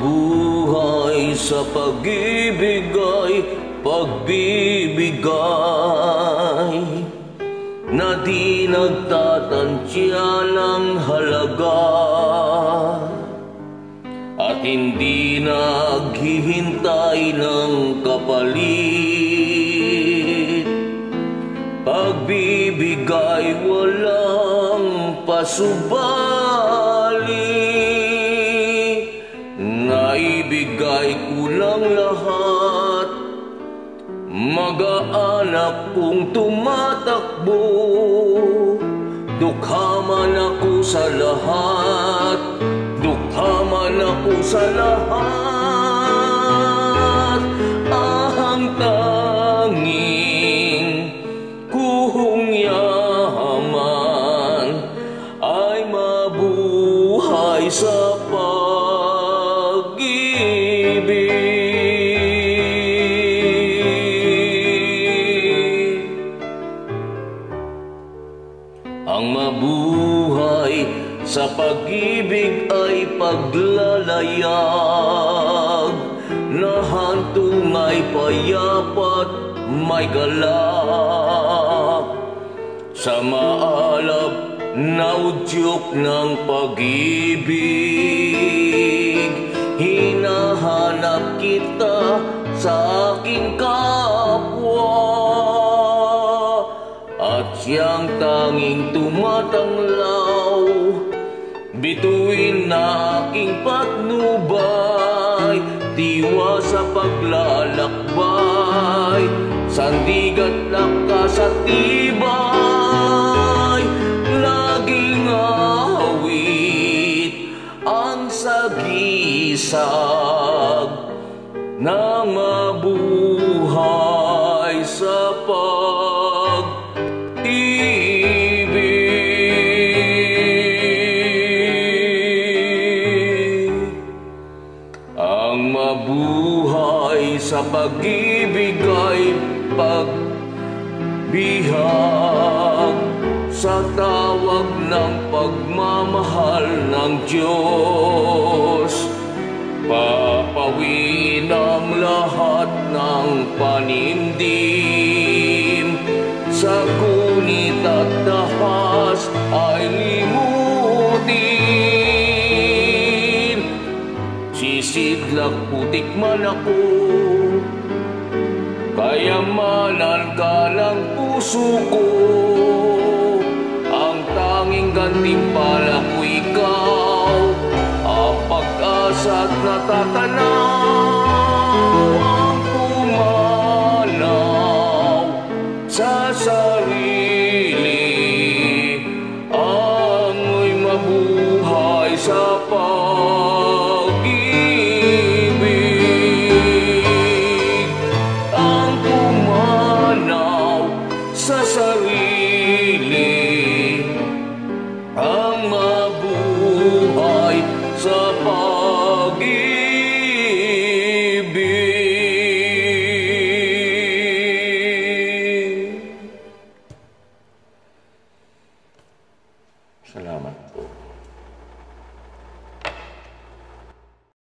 mabuhay sa pag-ibig ay pagbibigay na di nagtatansya ng halaga at hindi naghihintay ng kapalit. Pagbibigay walang pasubali, naibigay ko lang lahat. Mag-aanak kong tumatakbo, dukha man ako sa lahat, dukha man ako sa lahat. Ang tanging kuhong yaman ay mabuhay sa pag-ibig. Ang mabuhay sa pag-ibig ay paglalayag na hantong ay payapat may galak. Sa maalab na udyok ng pag-ibig, hinahanap kita sa aking kapwa. At siyang tanging tumatanglaw, bituin na aking patnubay, diwa sa paglalakbay, sandigat lakas at tibay. Laging awit ang sagisag na mabuhay sa mabuhay sa pag-ibig ay pagbihag sa tawag ng pagmamahal ng Diyos. Papawiin ang lahat ng panimdim, sa kunit at dahas ay limutin. Sisidlak putik man ako, kayamanan ka ng puso ko. Ang tanging gantimpala ko ikaw, ang pag-asa at natatanaw. Ang pumanaw sa sarili, amoy mabuhay sa sarili, ang mabuhay sa pag-ibig. Salamat po.